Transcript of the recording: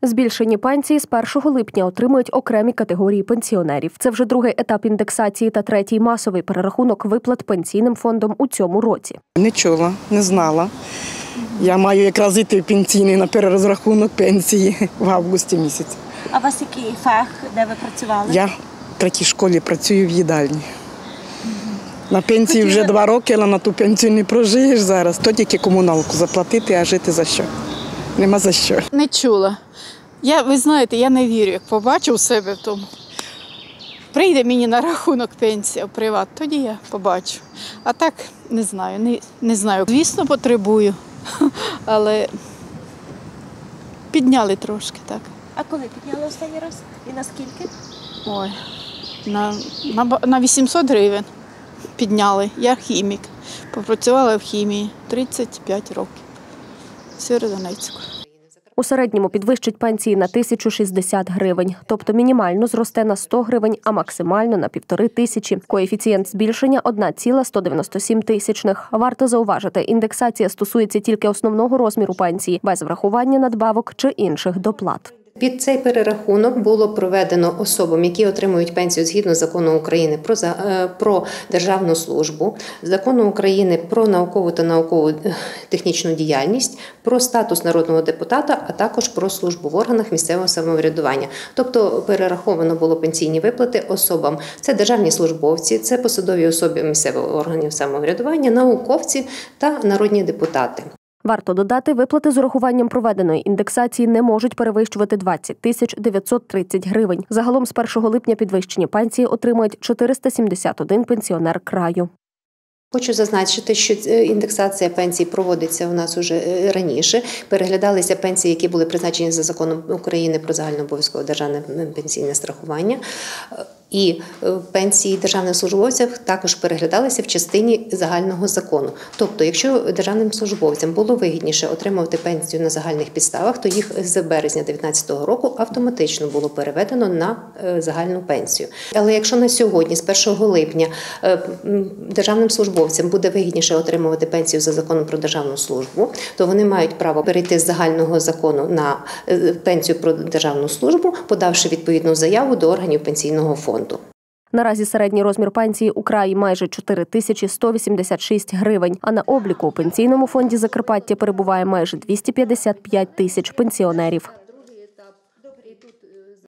Збільшені пенсії з 1 липня отримують окремі категорії пенсіонерів. Це вже другий етап індексації та третій масовий перерахунок виплат пенсійним фондом у цьому році. Не чула, не знала. Я маю якраз йти в пенсійний на перерозрахунок пенсії в августі місяці. А у вас який фах, де ви працювали? Я в третій школі працюю в їдальні. На пенсії вже 2 роки, але на ту пенсію не прожиєш зараз. То тільки комуналку заплатити, а жити за що? Нема за що. Не чула. Ви знаєте, я не вірю, як побачу в себе в тому. Прийде мені на рахунок пенсія в приват, тоді я побачу. А так не знаю, не знаю. Звісно, потребую, але підняли трошки, так. А коли підняли останній раз? І наскільки? Ой, на 800 гривень підняли. Я хімік. Попрацювала в хімії 35 років. В Сєвєродонецьку. У середньому підвищать пенсії на 1060 гривень, тобто мінімально зросте на 100 гривень, а максимально на 1500. Коефіцієнт збільшення – 1,197 тисячних. Варто зауважити, індексація стосується тільки основного розміру пенсії, без врахування надбавок чи інших доплат. Під цей перерахунок було проведено особам, які отримують пенсію згідно Закону України про державну службу, Закону України про наукову та науково-технічну діяльність, про статус народного депутата, а також про службу в органах місцевого самоврядування. Тобто перераховано було пенсійні виплати особам. Це державні службовці, це посадові особи місцевих органів самоврядування, науковці та народні депутати. Варто додати, виплати з урахуванням проведеної індексації не можуть перевищувати 20 930 гривень. Загалом з 1 липня підвищені пенсії отримують 471 пенсіонер краю. Хочу зазначити, що індексація пенсій проводиться у нас уже раніше. Переглядалися пенсії, які були призначені за Законом України про загальнообов'язкове державне пенсійне страхування. І пенсії державних службовців також переглядалися в частині загального закону. Тобто, якщо державним службовцям було вигідніше отримувати пенсію на загальних підставах, то їх з березня 2019 року автоматично було переведено на загальну пенсію. Але якщо на сьогодні, з 1 липня, державним службовцям буде вигідніше отримувати пенсію за Законом про державну службу, то вони мають право перейти з загального закону на пенсію про державну службу, подавши відповідну заяву до органів пенсійного фонду. Наразі середній розмір пенсії у краї майже 4186 гривень, а на обліку у Пенсійному фонді Закарпаття перебуває майже 255 тисяч пенсіонерів.